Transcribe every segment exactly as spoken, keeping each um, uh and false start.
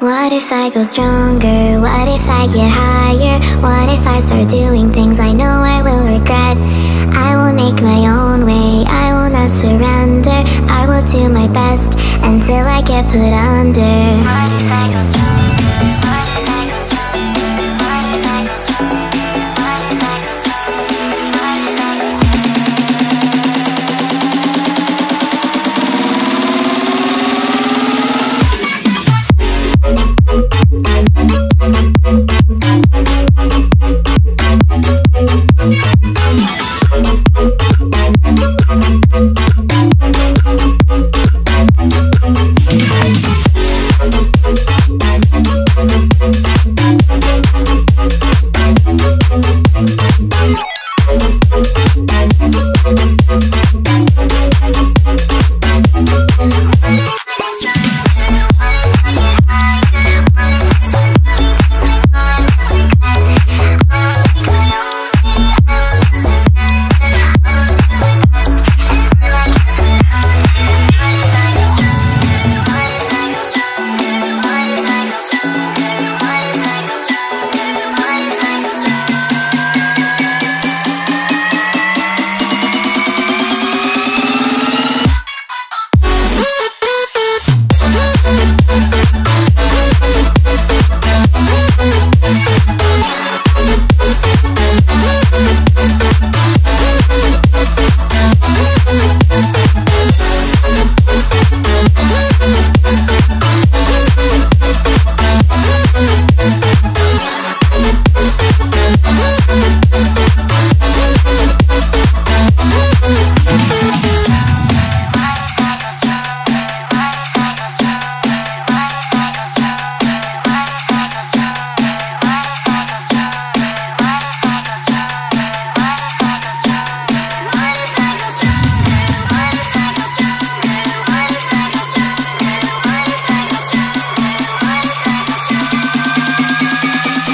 What if I go stronger? What if I get higher? What if I start doing things I know I will regret? I will make my own way, I will not surrender. I will do my best until I get put under. What if I go stronger? What if I go stronger? What if I go stronger? What if I go stronger? What if I go stronger?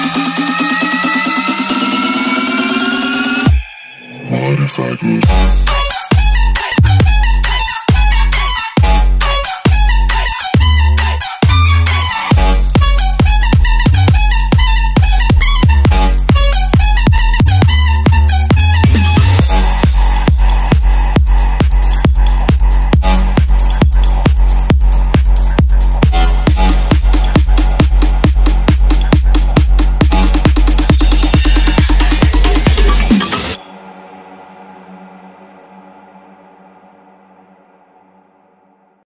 What if I could